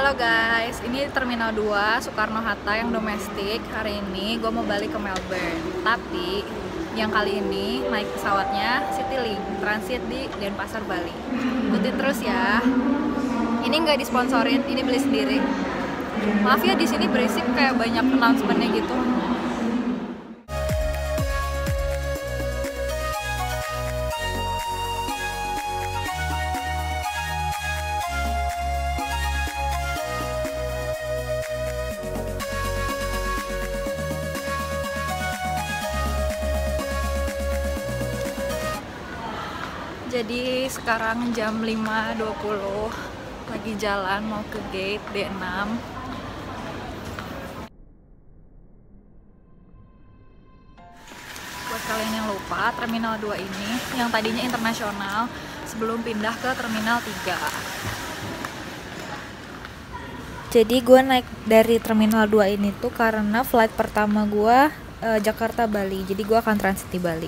Halo guys, ini Terminal 2 Soekarno-Hatta yang domestik. Hari ini gue mau balik ke Melbourne. Tapi yang kali ini naik pesawatnya Citylink transit di Denpasar, Bali. Ikutin terus ya. Ini nggak disponsorin, ini beli sendiri. Maaf ya di sini berisik kayak banyak announcement-nya gitu. Jadi sekarang jam 5.20, lagi jalan mau ke gate D6. Buat kalian yang lupa, Terminal 2 ini yang tadinya internasional sebelum pindah ke Terminal 3. Jadi gue naik dari Terminal 2 ini tuh karena flight pertama gue Jakarta-Bali. Jadi gue akan transit di Bali.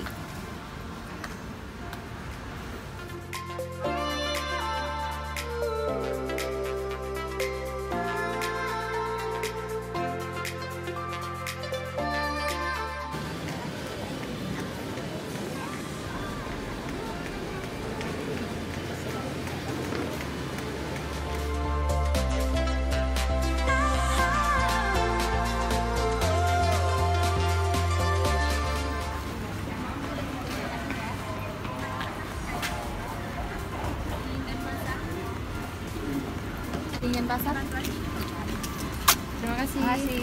Ingin pasar? Terima kasih. Terima kasih.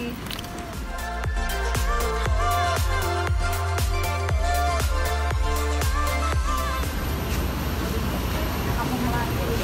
Kamu melatih.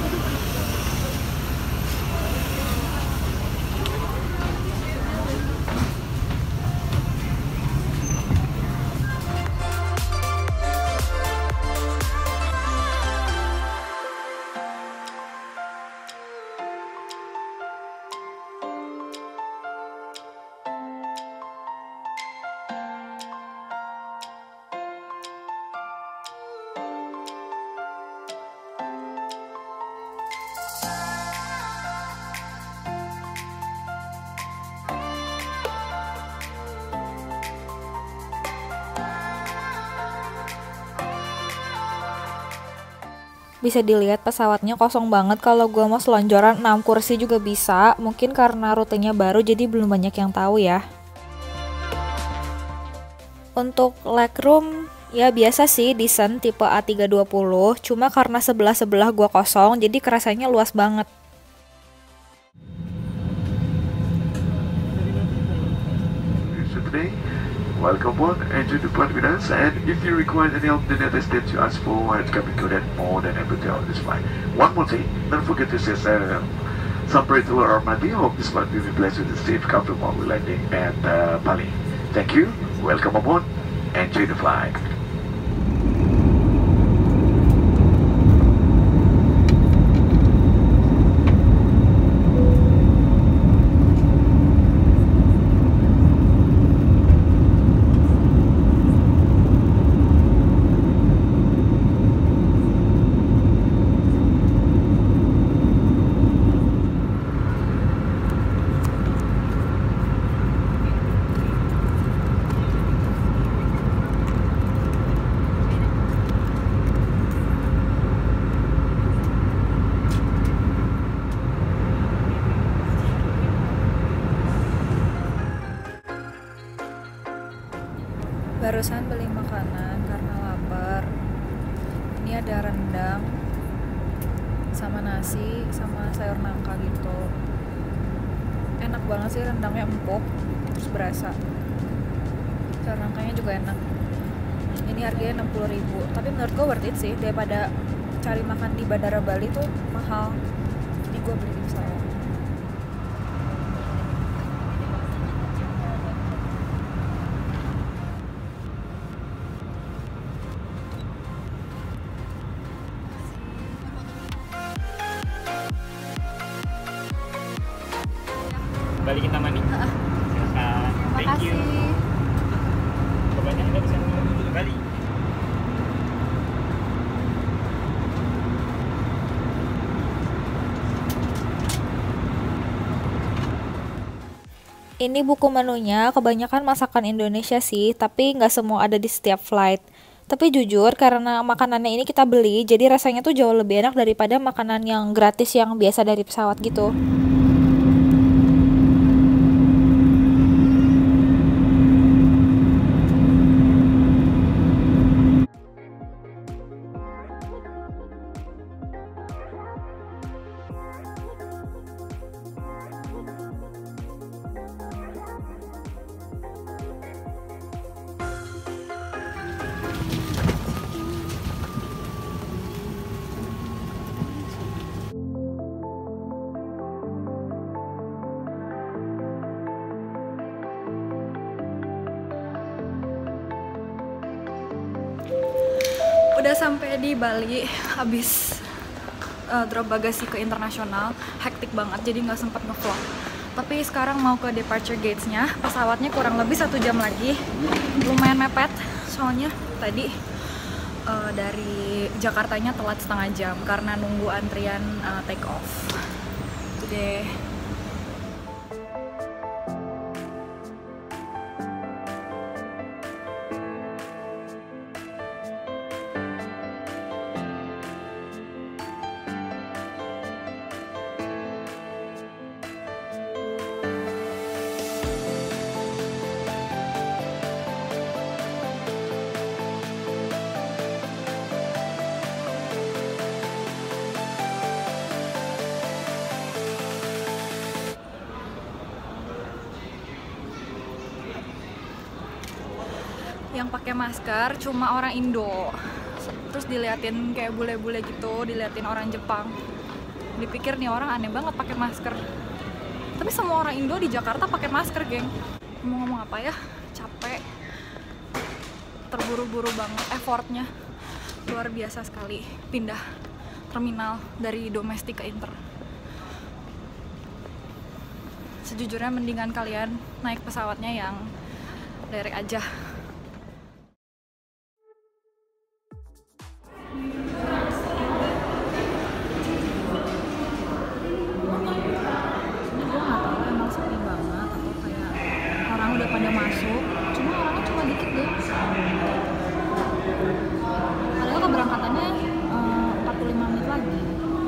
Bisa dilihat pesawatnya kosong banget. Kalau gue mau selonjoran 6 kursi juga bisa. Mungkin karena rutenya baru jadi belum banyak yang tahu ya. Untuk legroom ya biasa sih, decent tipe A320. Cuma karena sebelah-sebelah gue kosong jadi kerasanya luas banget. Welcome on, enjoy the flight with us, and if you require any of the data steps you ask for, it's coming to that more than able to on this flight. One more thing, don't forget to say some prayer to our Almighty. Hope this flight will be blessed with a safe, comfortable landing at Bali. Thank you, welcome aboard, enjoy the flight. Barusan beli makanan karena lapar. Ini ada rendang sama nasi sama sayur nangka gitu. Enak banget sih, rendangnya empuk terus berasa. Sayur nangkanya juga enak. Ini harganya 60.000, tapi menurut gue worth it sih daripada cari makan di Bandara Bali tuh mahal. Jadi gue beli di pesawat. Balikin taman nih. Silakan. Thank you. Pokoknya Anda bisa Bali. Ini buku menunya kebanyakan masakan Indonesia sih, tapi nggak semua ada di setiap flight. Tapi jujur, karena makanannya ini kita beli, jadi rasanya tuh jauh lebih enak daripada makanan yang gratis yang biasa dari pesawat gitu. Udah sampai di Bali, habis drop bagasi ke internasional, hektik banget jadi nggak sempat ngevlog. Tapi sekarang mau ke departure gates-nya, pesawatnya kurang lebih 1 jam lagi. Lumayan mepet, soalnya tadi dari Jakartanya telat setengah jam karena nunggu antrian take off. Itu deh. Yang pakai masker cuma orang Indo, terus diliatin kayak bule-bule gitu, diliatin orang Jepang, dipikir nih orang aneh banget pakai masker. Tapi semua orang Indo di Jakarta pakai masker, geng. Ngomong-ngomong apa ya, capek, terburu-buru banget, effortnya luar biasa sekali pindah terminal dari domestik ke inter. Sejujurnya mendingan kalian naik pesawatnya yang direct aja. Udah pada masuk, cuma orangnya cuma dikit deh. Padahal keberangkatannya 45 menit lagi.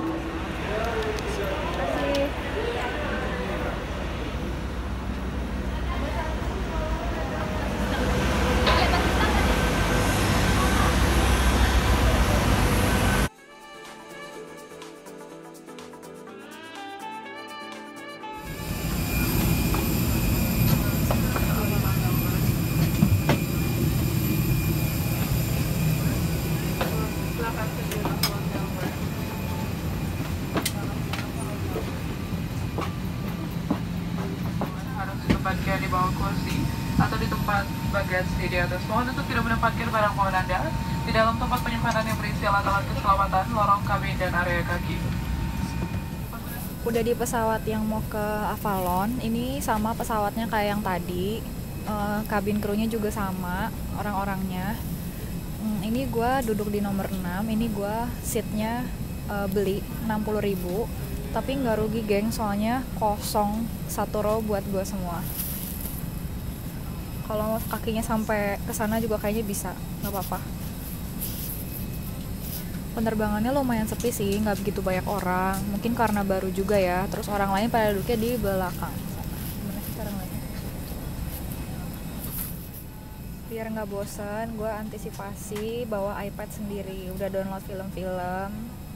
Di bawah kursi atau di tempat bagasi di atas. Mohon untuk tidak menempatkan barang bawaan Anda di dalam tempat penyimpanan yang berisi alat-alat keselamatan, lorong kabin, dan area kaki. Udah di pesawat yang mau ke Avalon, ini sama pesawatnya kayak yang tadi. Kabin krunya juga sama, orang-orangnya. Ini gue duduk di nomor 6, ini gue seatnya beli 60.000, tapi nggak rugi geng, soalnya kosong 1 row buat gue semua. Kalau kakinya sampai ke sana juga kayaknya bisa, nggak apa-apa. Penerbangannya lumayan sepi sih, nggak begitu banyak orang. Mungkin karena baru juga ya. Terus orang lain pada duduknya di belakang. Gimana sih cara ngeliatnya? Biar nggak bosen, gue antisipasi bawa iPad sendiri. Udah download film-film.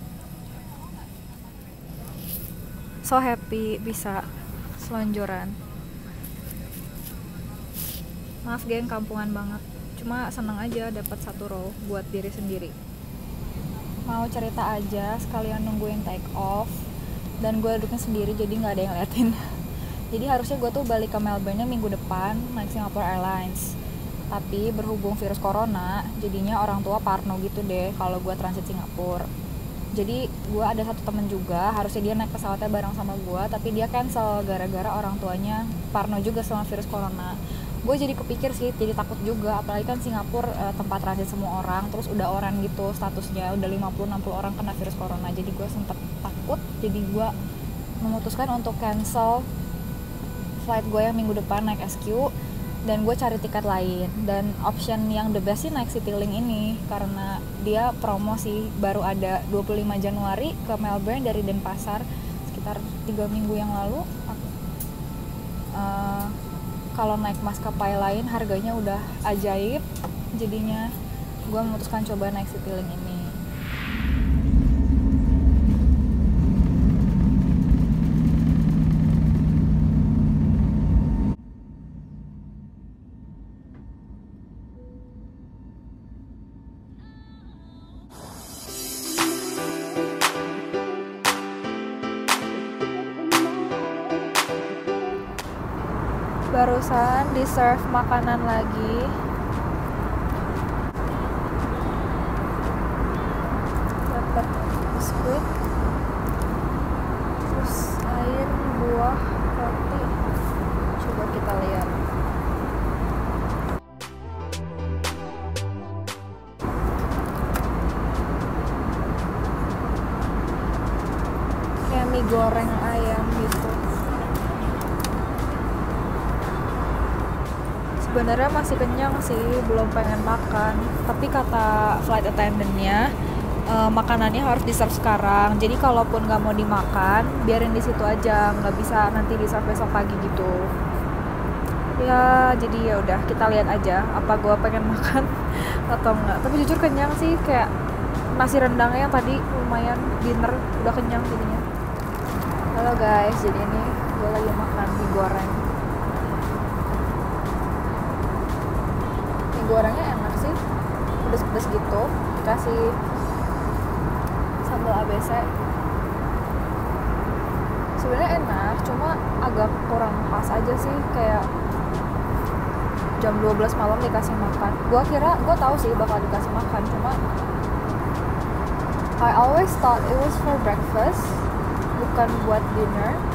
So happy bisa selonjoran. Maaf geng, kampungan banget. Cuma seneng aja dapat 1 row buat diri sendiri. Mau cerita aja, sekalian nungguin take off. Dan gue duduknya sendiri, jadi gak ada yang ngeliatin. Jadi harusnya gue tuh balik ke Melbourne minggu depan, naik Singapore Airlines. Tapi berhubung virus corona, jadinya orang tua parno gitu deh kalau gue transit Singapura. Jadi gue ada satu temen juga, harusnya dia naik pesawatnya bareng sama gue, tapi dia cancel gara-gara orang tuanya parno juga sama virus corona. Gue jadi kepikir sih, jadi takut juga, apalagi kan Singapura tempat transit semua orang, terus udah orang gitu statusnya, udah 50-60 orang kena virus corona. Jadi gue sempet takut, jadi gue memutuskan untuk cancel flight gue yang minggu depan naik SQ, dan gue cari tiket lain. Dan option yang the best sih naik Citylink ini, karena dia promo sih, baru ada 25 Januari ke Melbourne dari Denpasar sekitar 3 minggu yang lalu. Kalau naik maskapai lain harganya udah ajaib, jadinya gue memutuskan coba naik Citylink ini. Barusan di serve makanan lagi. Dapat biskuit, terus air, buah, roti. Coba kita lihat. Kayak mie goreng ayam gitu. Sebenarnya masih kenyang sih, belum pengen makan. Tapi kata flight attendant-nya, makanannya harus di-serve sekarang. Jadi kalaupun nggak mau dimakan, biarin di situ aja, nggak bisa nanti di-serve besok pagi gitu. Ya, jadi ya udah kita lihat aja apa gue pengen makan atau enggak. Tapi jujur kenyang sih, kayak nasi rendangnya yang tadi lumayan dinner, udah kenyang jadinya. Halo guys, jadi ini gue lagi makan mie goreng. Gorengnya enak sih, pedes-pedes gitu, dikasih sambal ABC. Sebenarnya enak, cuma agak kurang pas aja sih, kayak jam 12 malam dikasih makan. Gue tahu sih bakal dikasih makan, cuma I always thought it was for breakfast, bukan buat dinner.